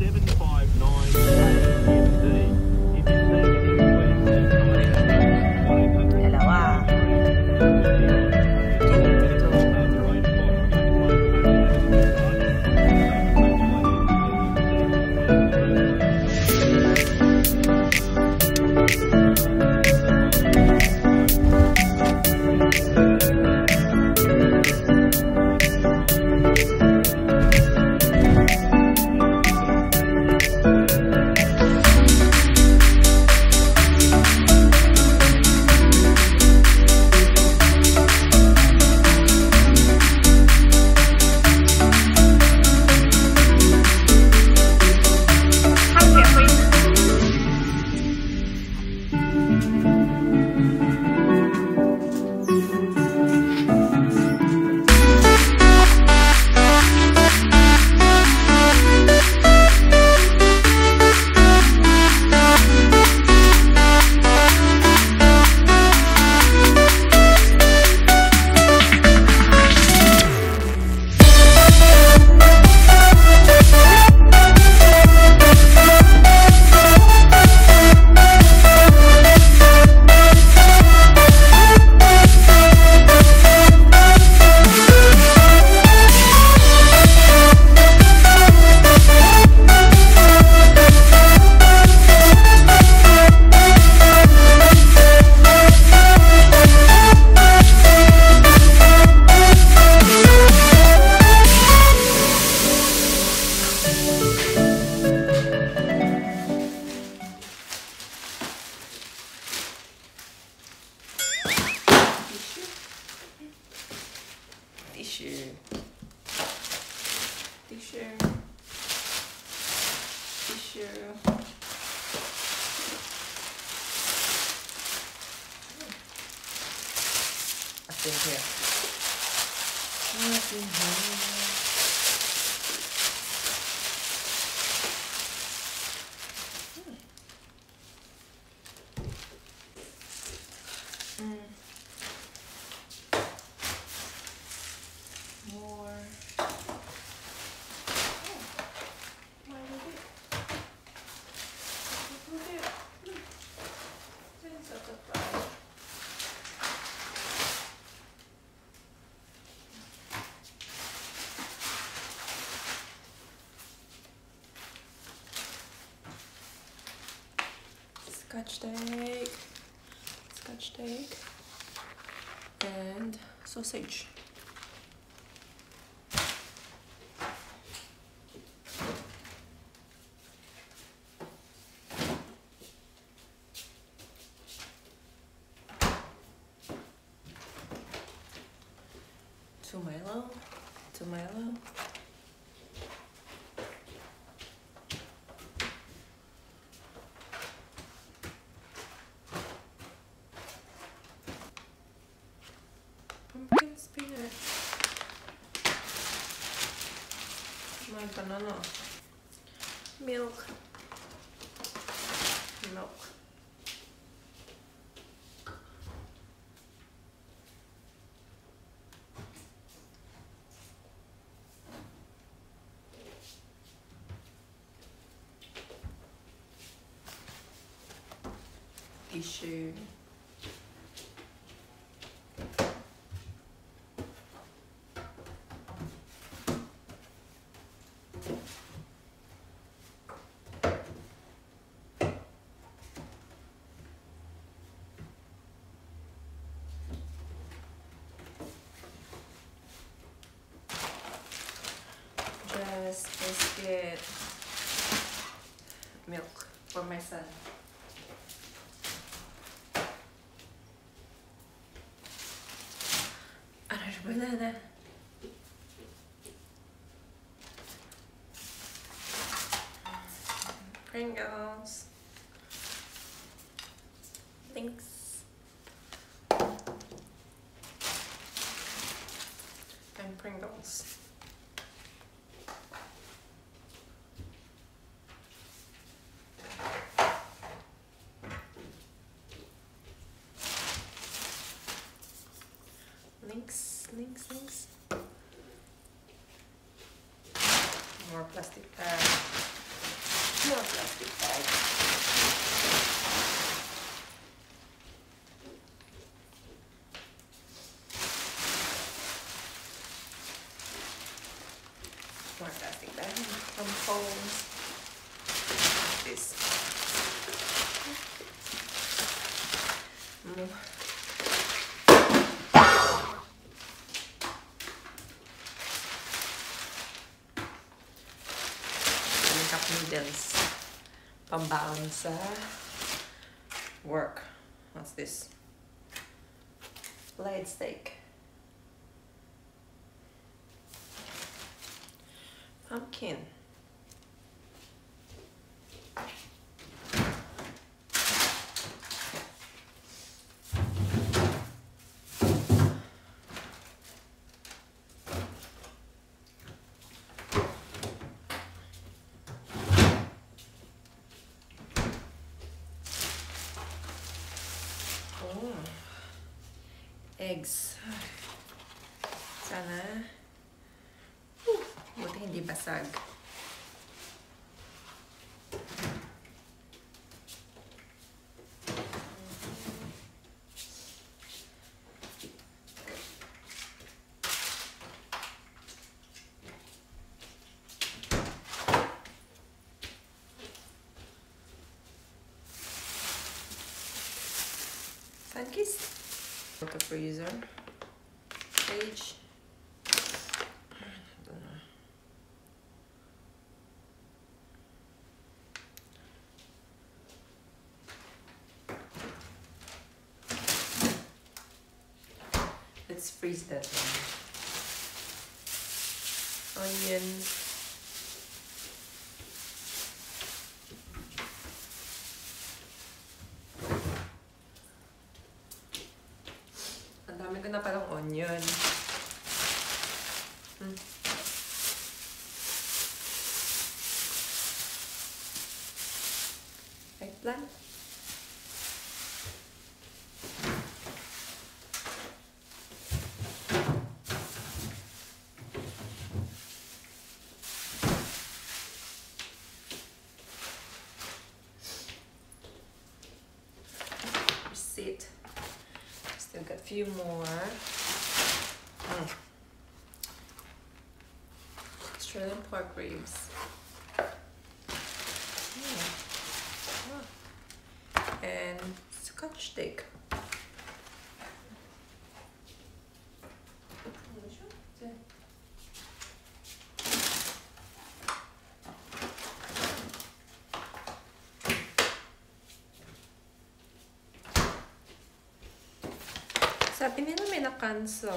Dalawa. Tissue. Nothing here. Nothing here. More. Scotch tape, and sausage. Tomato. Pumpkin spinach. My banana. Milk. Tissue. Just biscuit. Milk for my son. Banana. Pringles. Thanks. And Pringles. Links. More plastic bag. more plastic bag. More plastic bag from phones. This. Cup noodles. Pambaon sa work. What's this? Filleted steak. Pumpkin. Oh. Eggs. Sana buti hindi basag. Sunkist. The freezer. Page. I don't know. Let's freeze that one. Onions. Ang dami ko na palang onion. Eggplant. Receipt. Still got a few more. Australian pork ribs. And scotch tape. Sabi nila may na-cancel.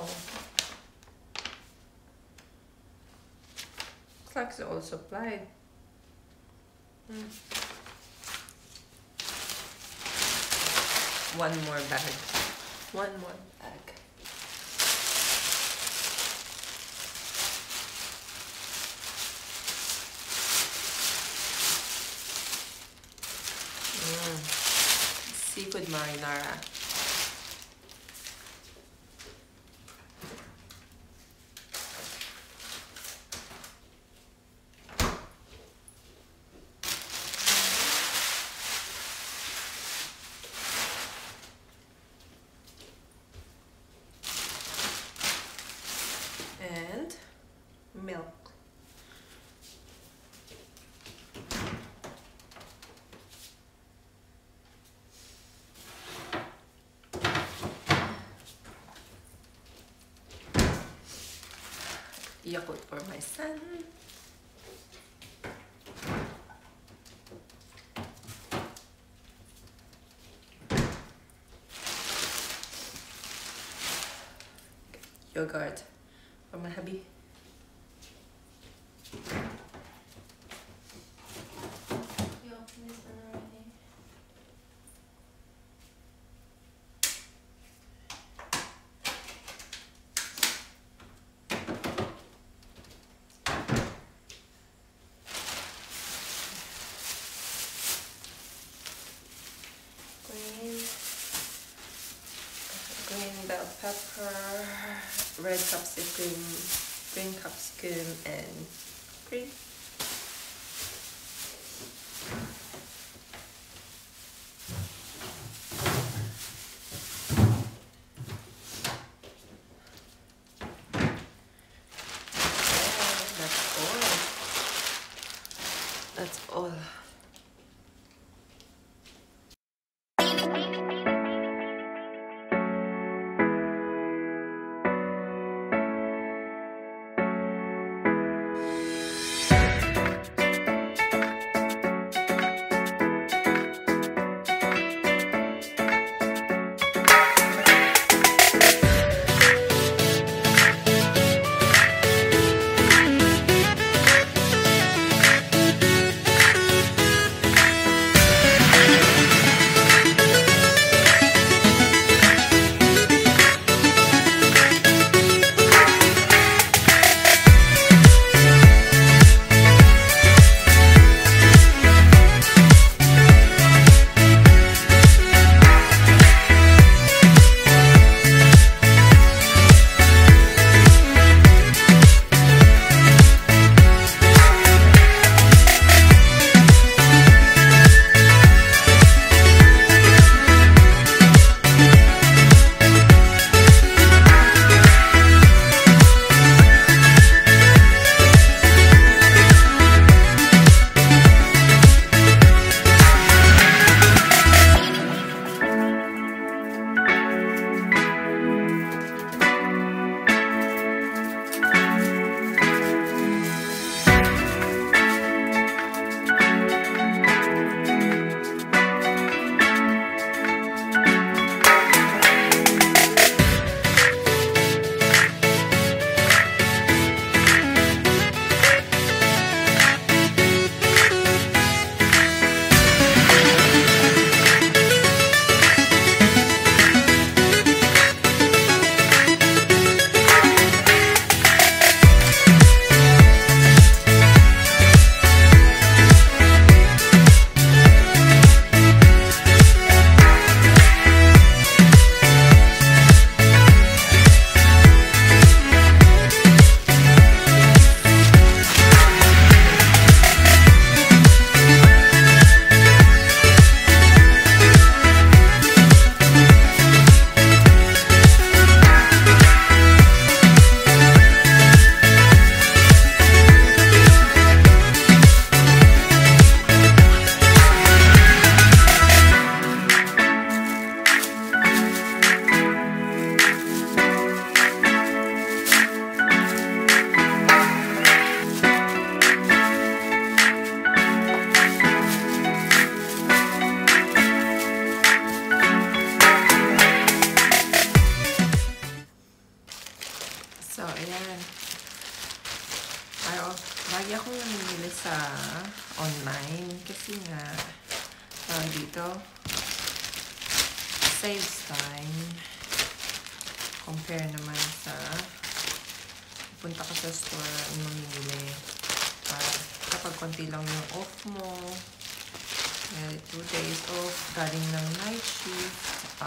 Looks like it's all supplied. One more bag. One more bag. Seafood marinara. And milk. Yakult for my son. Yogurt for my hubby. You open this one already? Green bell pepper, red capsicum, green capsicum, and green. That's all. So, ayan. Lagi akong namimili sa online kasi nga dito saves time compare naman sa punta ka sa store at mamimili kapag konti lang yung off mo, 2 days off galing ng night shift,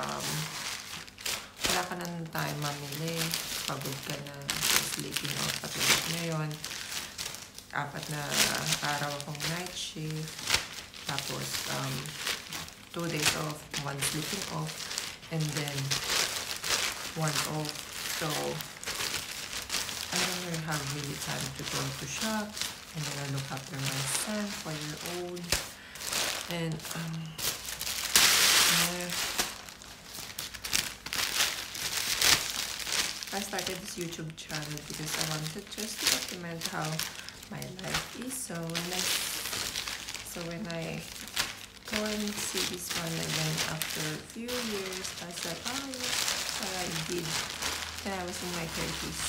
wala ka na ng time mamili, pagod ka na, sleeping out patulog ngayon. 4 na araw akong night shift, tapos 2 days off, 1 sleeping off, and then 1 off. So I don't really have really time to go to shop, and then I look after my son, 4-year-old, and I started this YouTube channel because I wanted just to document how my life is. So when I go and see this one, and then after a few years, I said, oh, look what I did when I was in my 30s.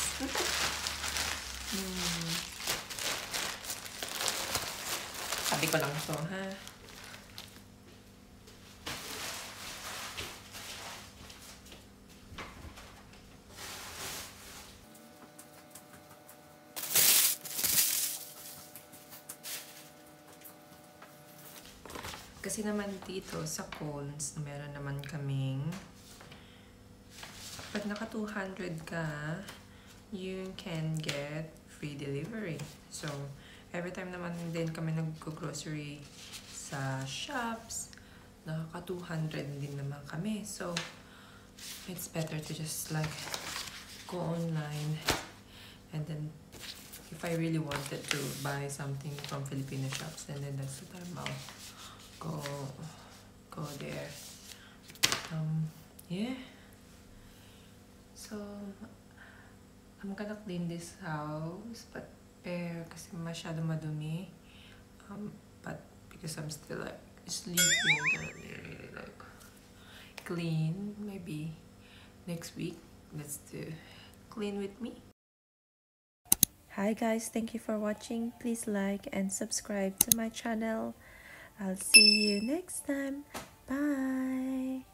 Sabi ko lang to, ha? Kasi naman dito sa Coles, meron naman kaming, pag naka 200 ka, you can get free delivery. So, every time naman din kami nag-grocery sa shops, nakaka 200 din naman kami. So, it's better to just like go online and then if I really wanted to buy something from Filipino shops, and then that's the time I'll go there. Yeah. So I'm gonna clean this house, but kasi masyado madumi. But because I'm still like sleeping, I'm gonna really like clean. Maybe next week. Let's do clean with me. Hi guys, thank you for watching. Please like and subscribe to my channel. I'll see you next time. Bye.